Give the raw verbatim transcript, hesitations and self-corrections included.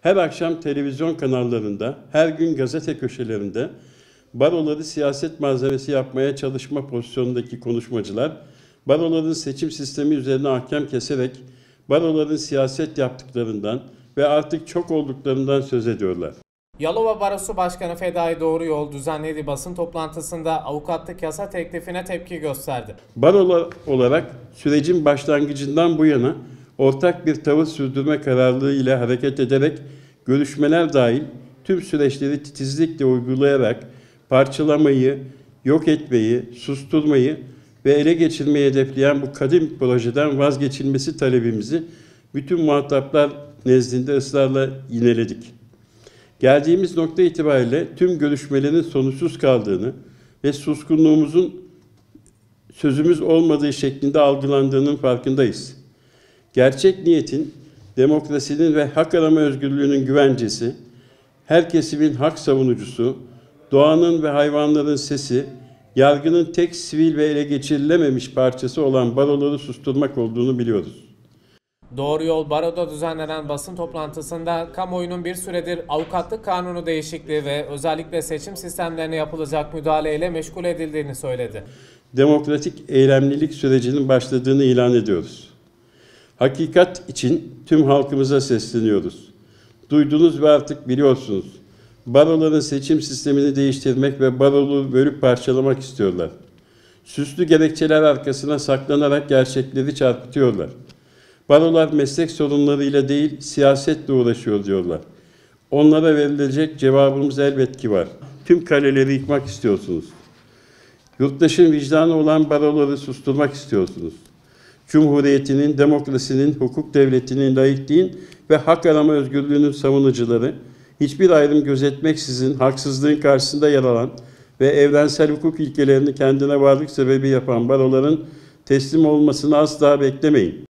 Her akşam televizyon kanallarında, her gün gazete köşelerinde baroları siyaset malzemesi yapmaya çalışma pozisyonundaki konuşmacılar, baroların seçim sistemi üzerine ahkam keserek baroların siyaset yaptıklarından ve artık çok olduklarından söz ediyorlar. Yalova Barosu Başkanı Fedai Doğruyol düzenlediği basın toplantısında avukatlık yasa teklifine tepki gösterdi. Barolar olarak sürecin başlangıcından bu yana ortak bir tavır sürdürme kararlılığı ile hareket ederek görüşmeler dahil tüm süreçleri titizlikle uygulayarak parçalamayı, yok etmeyi, susturmayı ve ele geçirmeyi hedefleyen bu kadim projeden vazgeçilmesi talebimizi bütün muhataplar nezdinde ısrarla yineledik. Geldiğimiz nokta itibariyle tüm görüşmelerin sonuçsuz kaldığını ve suskunluğumuzun sözümüz olmadığı şeklinde algılandığının farkındayız. Gerçek niyetin, demokrasinin ve hak arama özgürlüğünün güvencesi, her kesimin hak savunucusu, doğanın ve hayvanların sesi, yargının tek sivil ve ele geçirilememiş parçası olan baroları susturmak olduğunu biliyoruz. Doğruyol Baro'da düzenlenen basın toplantısında kamuoyunun bir süredir avukatlık kanunu değişikliği ve özellikle seçim sistemlerine yapılacak müdahaleyle meşgul edildiğini söyledi. Demokratik eylemlilik sürecinin başladığını ilan ediyoruz. Hakikat için tüm halkımıza sesleniyoruz. Duydunuz ve artık biliyorsunuz. Baroların seçim sistemini değiştirmek ve baroluğu bölüp parçalamak istiyorlar. Süslü gerekçeler arkasına saklanarak gerçekleri çarpıtıyorlar. Barolar meslek sorunlarıyla değil, siyasetle uğraşıyor diyorlar. Onlara verilecek cevabımız elbet ki var. Tüm kaleleri yıkmak istiyorsunuz. Yurttaşın vicdanı olan baroları susturmak istiyorsunuz. Cumhuriyetinin, demokrasinin, hukuk devletinin, laikliğin ve hak arama özgürlüğünün savunucuları, hiçbir ayrım gözetmeksizin haksızlığın karşısında yer alan ve evrensel hukuk ilkelerini kendine varlık sebebi yapan baroların teslim olmasını asla beklemeyin.